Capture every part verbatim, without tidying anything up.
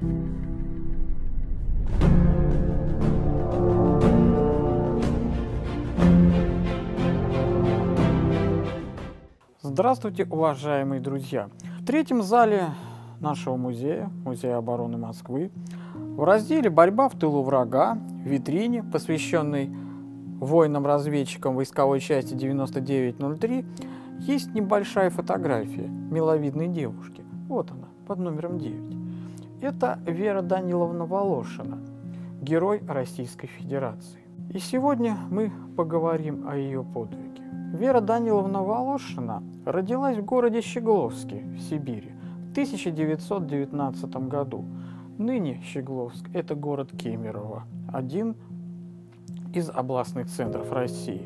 Здравствуйте, уважаемые друзья! В третьем зале нашего музея, Музея обороны Москвы, в разделе «Борьба в тылу врага» в витрине, посвященной воинам-разведчикам войсковой части девяносто девять ноль три, есть небольшая фотография миловидной девушки. Вот она, под номером девять. Это Вера Даниловна Волошина, герой Российской Федерации. И сегодня мы поговорим о ее подвиге. Вера Даниловна Волошина родилась в городе Щегловске в Сибири в тысяча девятьсот девятнадцатом году. Ныне Щегловск – это город Кемерово, один из областных центров России.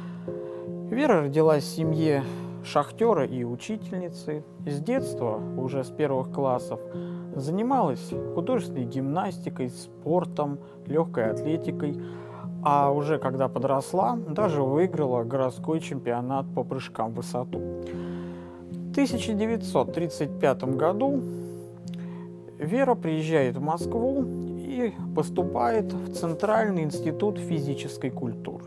Вера родилась в семье шахтера и учительницы. С детства, уже с первых классов, занималась художественной гимнастикой, спортом, легкой атлетикой. А уже когда подросла, даже выиграла городской чемпионат по прыжкам в высоту. В тысяча девятьсот тридцать пятом году Вера приезжает в Москву и поступает в Центральный институт физической культуры.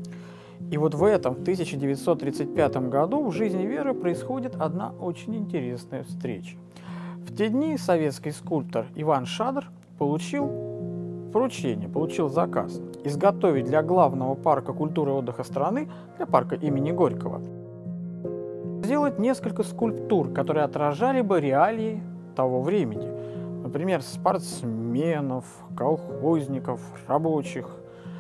И вот в этом, в тысяча девятьсот тридцать пятом году, в жизни Веры происходит одна очень интересная встреча. В те дни советский скульптор Иван Шадр получил поручение, получил заказ изготовить для главного парка культуры и отдыха страны, для парка имени Горького, сделать несколько скульптур, которые отражали бы реалии того времени. Например, спортсменов, колхозников, рабочих.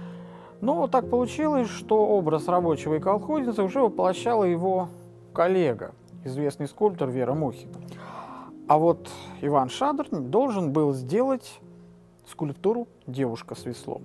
Но так получилось, что образ рабочего и колхозницы уже воплощала его коллега, известный скульптор Вера Мухина. А вот Иван Шадр должен был сделать скульптуру «Девушка с веслом»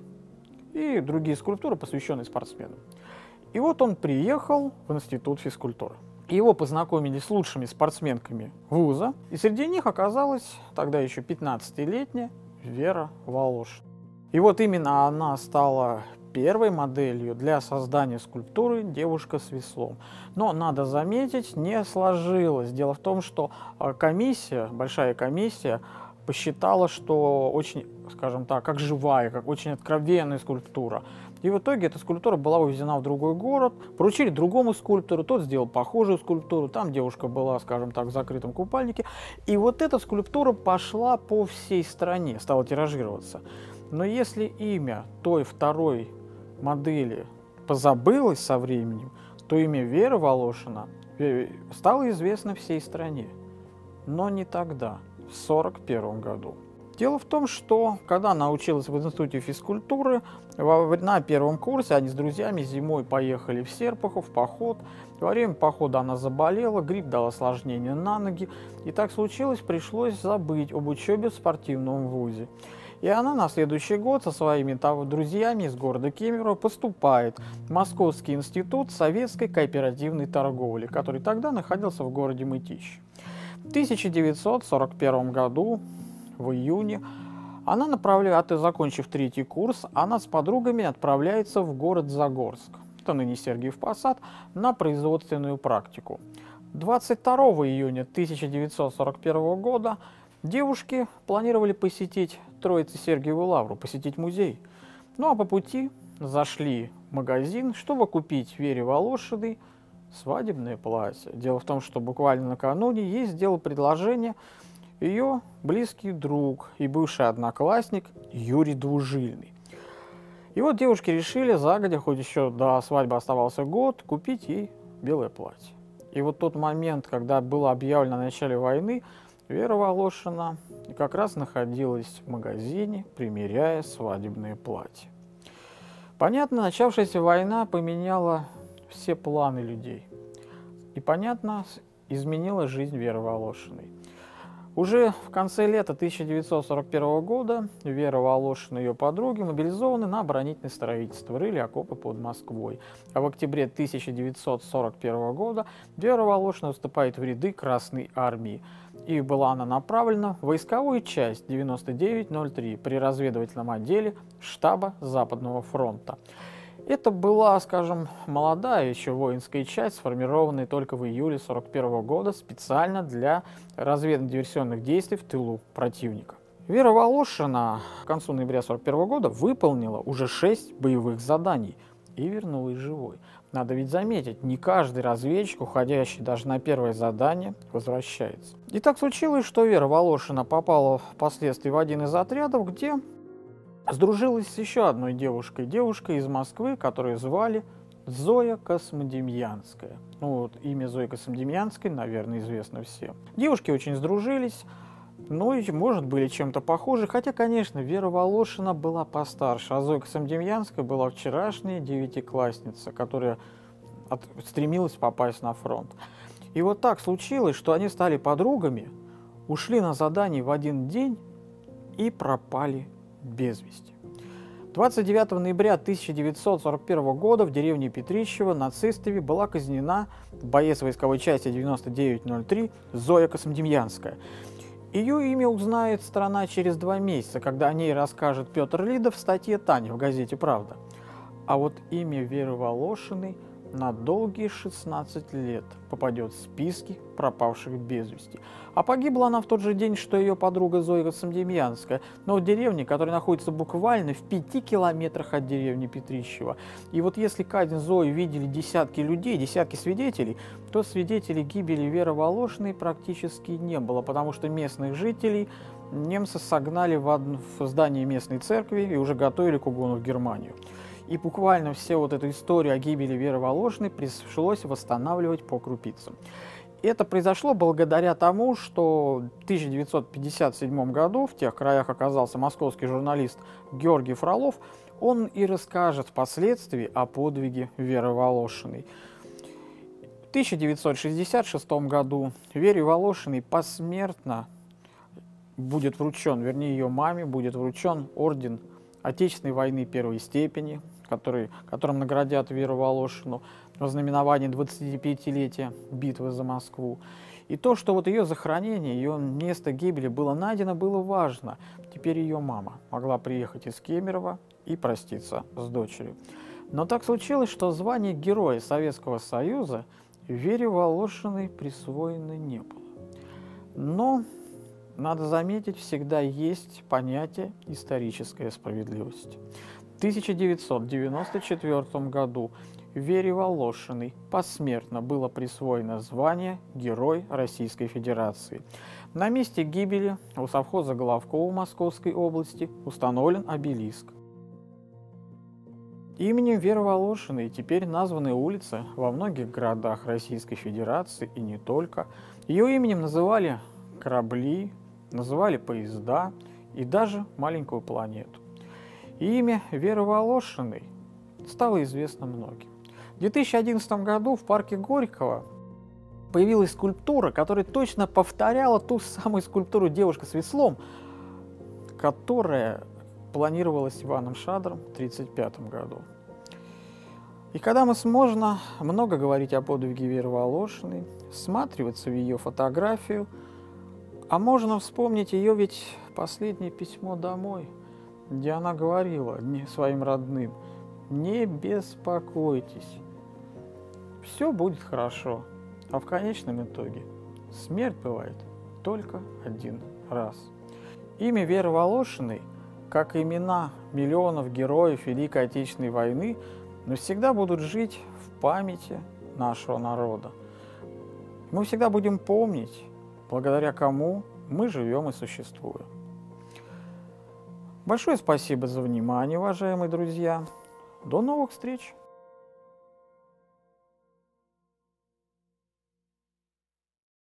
и другие скульптуры, посвященные спортсменам. И вот он приехал в Институт физкультуры. Его познакомили с лучшими спортсменками вуза, и среди них оказалась тогда еще пятнадцатилетняя Вера Волошина. И вот именно она стала первой моделью для создания скульптуры «Девушка с веслом». Но, надо заметить, не сложилось. Дело в том, что комиссия, большая комиссия, посчитала, что очень, скажем так, как живая, как очень откровенная скульптура. И в итоге эта скульптура была увезена в другой город, поручили другому скульптору, тот сделал похожую скульптуру, там девушка была, скажем так, в закрытом купальнике. И вот эта скульптура пошла по всей стране, стала тиражироваться. Но если имя той второй модели позабылось со временем, то имя Веры Волошина стало известно всей стране. Но не тогда. В сорок первом году. Дело в том, что когда она училась в Институте физкультуры, на первом курсе они с друзьями зимой поехали в Серпухов в поход. Во время похода она заболела, грипп дал осложнение на ноги. И так случилось, пришлось забыть об учебе в спортивном вузе. И она на следующий год со своими друзьями из города Кемерово поступает в Московский институт советской кооперативной торговли, который тогда находился в городе Мытищи. В тысяча девятьсот сорок первом году, в июне, она направляется, закончив третий курс, она с подругами отправляется в город Загорск, это ныне Сергиев Посад, на производственную практику. двадцать второго июня тысяча девятьсот сорок первого года девушки планировали посетить Троице-Сергиеву лавру, посетить музей. Ну а по пути зашли в магазин, чтобы купить Вере Волошиной свадебное платье. Дело в том, что буквально накануне ей сделал предложение ее близкий друг и бывший одноклассник Юрий Двужильный. И вот девушки решили загодя, хоть еще до свадьбы оставался год, купить ей белое платье. И вот тот момент, когда было объявлено о начале войны, Вера Волошина как раз находилась в магазине, примеряя свадебное платье. Понятно, начавшаяся война поменяла все планы людей. И, понятно, изменила жизнь Веры Волошиной. Уже в конце лета тысяча девятьсот сорок первого года Вера Волошина и ее подруги мобилизованы на оборонительное строительство, рыли окопы под Москвой. А в октябре тысяча девятьсот сорок первого года Вера Волошина вступает в ряды Красной армии. И была она направлена в войсковую часть девяносто девять ноль три при разведывательном отделе штаба Западного фронта. Это была, скажем, молодая еще воинская часть, сформированная только в июле сорок первого года специально для разведно-диверсионных действий в тылу противника. Вера Волошина к концу ноября сорок первого года выполнила уже шесть боевых заданий и вернулась живой. Надо ведь заметить, не каждый разведчик, уходящий даже на первое задание, возвращается. И так случилось, что Вера Волошина попала впоследствии в один из отрядов, где сдружилась с еще одной девушкой, девушкой из Москвы, которую звали Зоя Космодемьянская. Ну вот, имя Зои Космодемьянской, наверное, известно всем. Девушки очень сдружились, ну и, может, были чем-то похожи, хотя, конечно, Вера Волошина была постарше, а Зоя Космодемьянская была вчерашняя девятиклассница, которая от... стремилась попасть на фронт. И вот так случилось, что они стали подругами, ушли на задание в один день и пропали без вести. двадцать девятого ноября тысяча девятьсот сорок первого года в деревне Петрищево нацистами была казнена боец войсковой части девяносто девять ноль три Зоя Космодемьянская. Ее имя узнает страна через два месяца, когда о ней расскажет Петр Лидов в статье «Таня» в газете «Правда». А вот имя Веры Волошиной на долгие шестнадцать лет попадет в списки пропавших без вести. А погибла она в тот же день, что ее подруга Зоя Космодемьянская, но в деревне, которая находится буквально в пяти километрах от деревни Петрищево. И вот если казнь Зои видели десятки людей, десятки свидетелей, то свидетелей гибели Веры Волошиной практически не было, потому что местных жителей немцы согнали в, одно, в здание местной церкви и уже готовили к угону в Германию. И буквально всю вот эту историю о гибели Веры Волошиной пришлось восстанавливать по крупицам. Это произошло благодаря тому, что в тысяча девятьсот пятьдесят седьмом году в тех краях оказался московский журналист Георгий Фролов. Он и расскажет впоследствии о подвиге Веры Волошиной. В тысяча девятьсот шестьдесят шестом году Вере Волошиной посмертно будет вручен, вернее ее маме будет вручен орден Отечественной войны первой степени, который, которым наградят Веру Волошину в знаменовании двадцатипятилетия битвы за Москву. И то, что вот ее захоронение, ее место гибели было найдено, было важно. Теперь ее мама могла приехать из Кемерово и проститься с дочерью. Но так случилось, что звание Героя Советского Союза Вере Волошиной присвоено не было. Но, надо заметить, всегда есть понятие «историческая справедливость». В тысяча девятьсот девяносто четвёртом году Вере Волошиной посмертно было присвоено звание Герой Российской Федерации. На месте гибели у совхоза Головкова Московской области установлен обелиск. Именем Веры Волошиной теперь названы улицы во многих городах Российской Федерации и не только. Ее именем называли корабли, называли поезда и даже маленькую планету. Имя Веры Волошиной стало известно многим. В две тысячи одиннадцатом году в парке Горького появилась скульптура, которая точно повторяла ту самую скульптуру «Девушка с веслом», которая планировалась Иваном Шадром в тысяча девятьсот тридцать пятом году. И когда мы сможем много говорить о подвиге Веры Волошиной, всматриваться в ее фотографию, а можно вспомнить ее ведь последнее письмо домой, где она говорила своим родным: «Не беспокойтесь, все будет хорошо». А в конечном итоге смерть бывает только один раз. Имя Веры Волошиной, как и имена миллионов героев Великой Отечественной войны, навсегда будут жить в памяти нашего народа. Мы всегда будем помнить, благодаря кому мы живем и существуем. Большое спасибо за внимание, уважаемые друзья. До новых встреч!